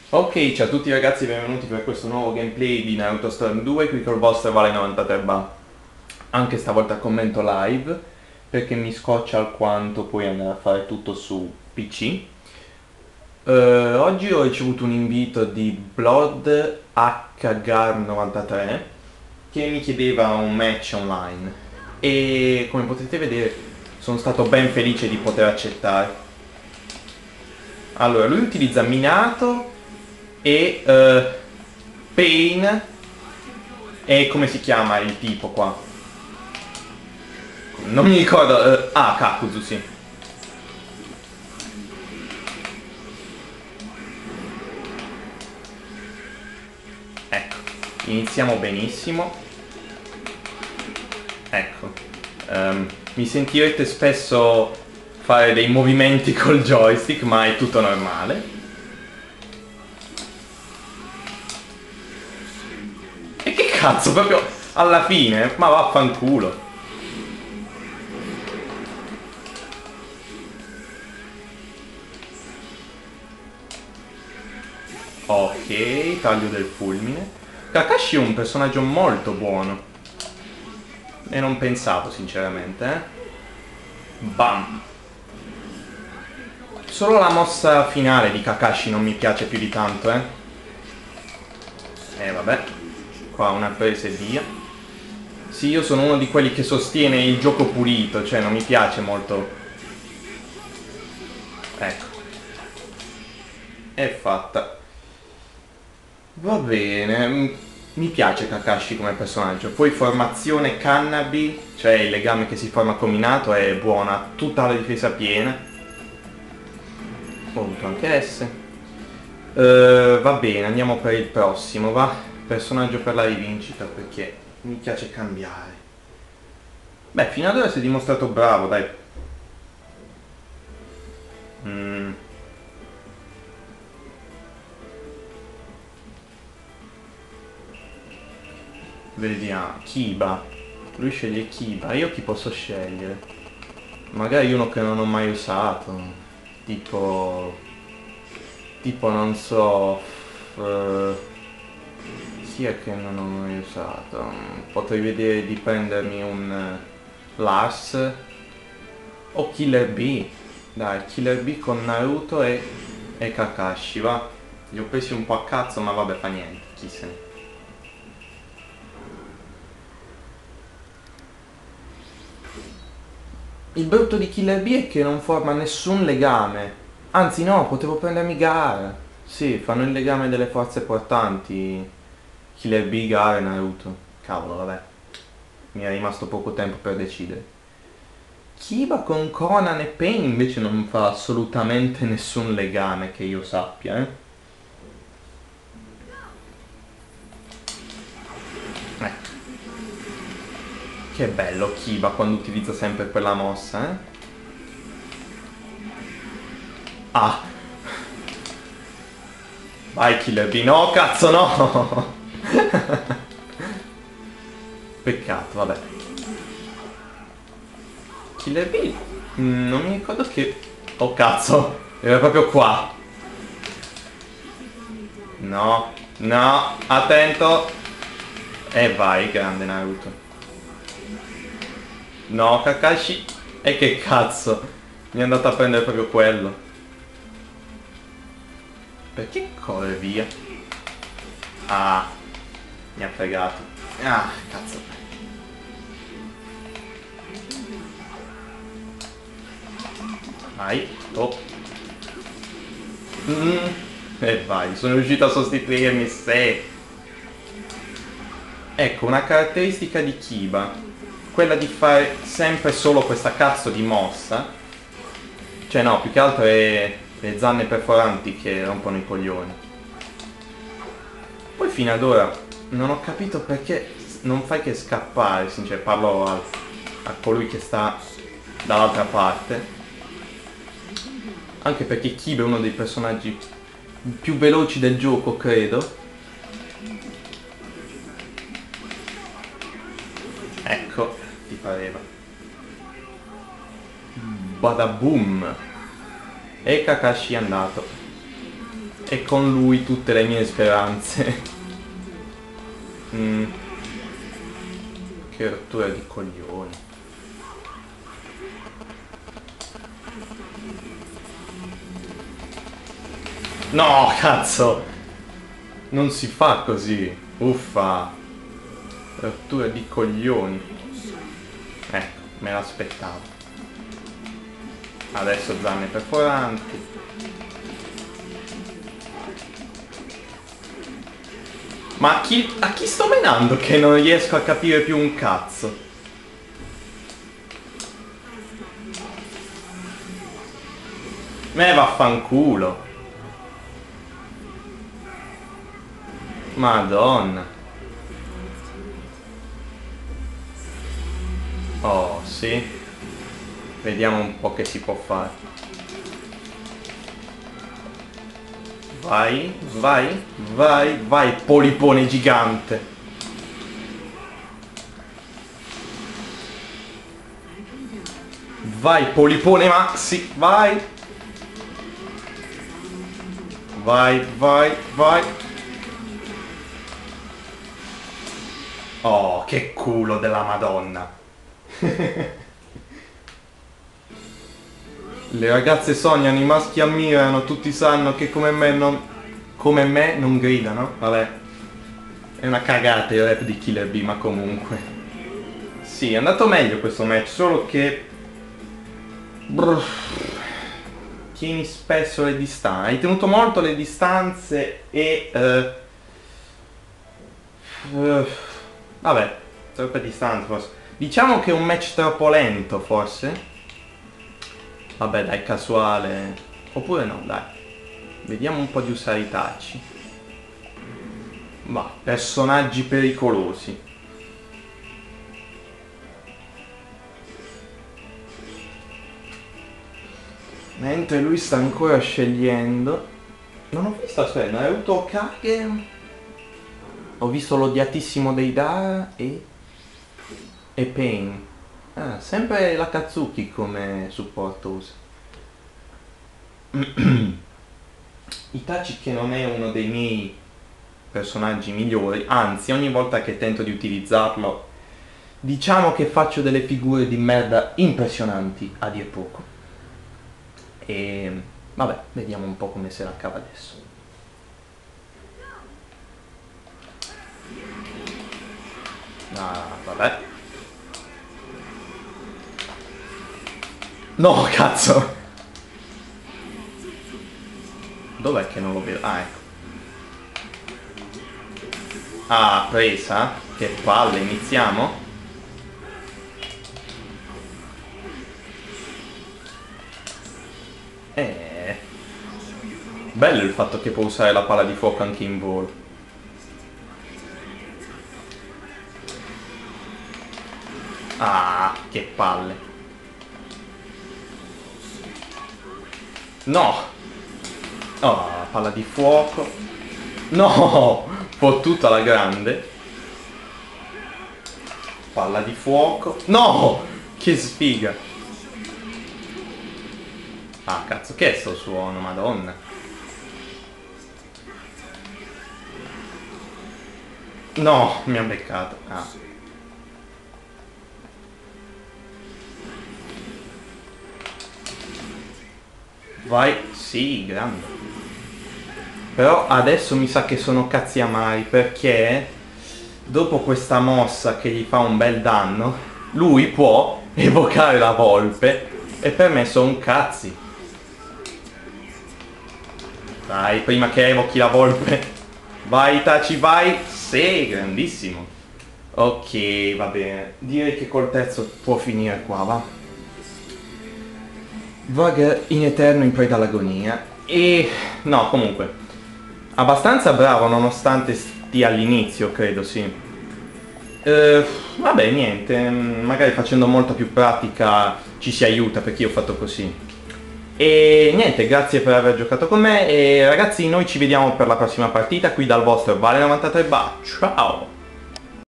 Ok, ciao a tutti ragazzi, benvenuti per questo nuovo gameplay di Naruto Storm 2 qui col vostro Vale93 anche stavolta a commento live perché mi scoccia alquanto poi andare a fare tutto su PC. Oggi ho ricevuto un invito di Blood HGAR93 che mi chiedeva un match online e come potete vedere sono stato ben felice di poter accettare. Allora, lui utilizza Minato e Pain e come si chiama il tipo qua? Non mi ricordo. Kakuzu, sì. Ecco, iniziamo benissimo. Ecco, mi sentirete spesso fare dei movimenti col joystick, ma è tutto normale. E che cazzo, proprio alla fine? Ma vaffanculo. Ok, taglio del fulmine. Kakashi è un personaggio molto buono. E non pensavo, sinceramente, eh. Bam. Solo la mossa finale di Kakashi non mi piace più di tanto, eh. Vabbè. Qua una presa e via. Sì, io sono uno di quelli che sostiene il gioco pulito, cioè non mi piace molto. Ecco. È fatta. Va bene. Mi piace Kakashi come personaggio. Poi formazione Kannabi, cioè il legame che si forma con Minato, è buona. Tutta la difesa piena. Ho avuto anche S. Va bene, andiamo per il prossimo, va? Personaggio per la rivincita, perché mi piace cambiare. Beh, fino ad ora si è dimostrato bravo, dai. Vediamo. Kiba. Lui sceglie Kiba. Io chi posso scegliere? Magari uno che non ho mai usato. Tipo... Tipo non so... chi è che non ho mai usato? Potrei vedere di prendermi un Lars o Killer B. Dai, Killer B con Naruto e Kakashi, va? Li ho presi un po' a cazzo, ma vabbè, fa niente, chi se ne... Il brutto di Killer B è che non forma nessun legame. Anzi no, potevo prendermi Gaara. Sì, fanno il legame delle forze portanti. Killer B, Gaara e Naruto. Cavolo, vabbè. Mi è rimasto poco tempo per decidere. Kiba con Conan e Pain invece non fa assolutamente nessun legame che io sappia, eh. Ecco. Che bello Kiba quando utilizza sempre quella mossa, eh. Ah, vai Killer B, no cazzo no! Peccato, vabbè. Killer B, non mi ricordo che... Oh cazzo, era proprio qua. No, no, attento. E vai, grande Naruto. No, Kakashi. E che cazzo, mi è andato a prendere proprio quello. Perché corre via? Ah, mi ha fregato. Ah, cazzo. Vai, oh. E vai, sono riuscito a sostituirmi se... Ecco, una caratteristica di Kiba, quella di fare sempre solo questa cazzo di mossa. Cioè no, più che altro è le zanne perforanti che rompono i coglioni. Poi fino ad ora non ho capito perché non fai che scappare, cioè parlo a colui che sta dall'altra parte. Anche perché Kiba è uno dei personaggi più veloci del gioco, credo. Ecco, ti pareva. Badaboom. E Kakashi è andato. E con lui tutte le mie speranze. Che rottura di coglioni. No, cazzo! Non si fa così. Uffa. Rottura di coglioni. Ecco, me l'aspettavo. Adesso zanne perforanti. Ma a chi sto menando che non riesco a capire più un cazzo? Me vaffanculo. Madonna. Oh, sì. Vediamo un po' che si può fare. Vai, vai, vai, vai, polipone gigante. Vai, polipone maxi, vai. Vai, vai, vai. Oh, che culo della Madonna. Le ragazze sognano, i maschi ammirano, tutti sanno che come me non gridano. Vabbè, è una cagata il rap di Killer B, ma comunque. Sì, è andato meglio questo match, solo che... tieni spesso le distanze, hai tenuto molto le distanze e... vabbè, troppe distanze forse. Diciamo che è un match troppo lento forse. Vabbè dai, casuale. Oppure no, dai. Vediamo un po' di usare i tacci. Va, personaggi pericolosi. Mentre lui sta ancora scegliendo. Non ho visto, aspetta, Naruto Hokage. Ho visto l'odiatissimo Deidara e Pain. Ah, sempre la Katsuki come supporto usa. Itachi che non è uno dei miei personaggi migliori, anzi ogni volta che tento di utilizzarlo diciamo che faccio delle figure di merda impressionanti a dir poco. E vabbè, vediamo un po' come se la cava adesso. Ah, vabbè. No, cazzo! Dov'è che non lo vedo? Ah, ecco. Ah, presa? Che palle, iniziamo? Bello il fatto che può usare la palla di fuoco anche in volo. Ah, che palle. No! Oh, palla di fuoco. No! Fottuta alla grande. Palla di fuoco. No! Che sfiga. Ah, cazzo, che è sto suono, madonna. No, mi ha beccato. Ah. Vai, sì, grande. Però adesso mi sa che sono cazzi amari, perché dopo questa mossa che gli fa un bel danno, lui può evocare la volpe e per me sono cazzi. Dai, prima che evochi la volpe. Vai Itachi, vai. Sì, grandissimo. Ok, va bene. Direi che col terzo può finire qua, va. Vaga in eterno in preda all'agonia. E... no, comunque. Abbastanza bravo nonostante stia all'inizio, credo, sì. Vabbè, niente. Magari facendo molta più pratica ci si aiuta, perché io ho fatto così. E niente, grazie per aver giocato con me. E ragazzi, noi ci vediamo per la prossima partita qui dal vostro Vale93 Ba. Ciao!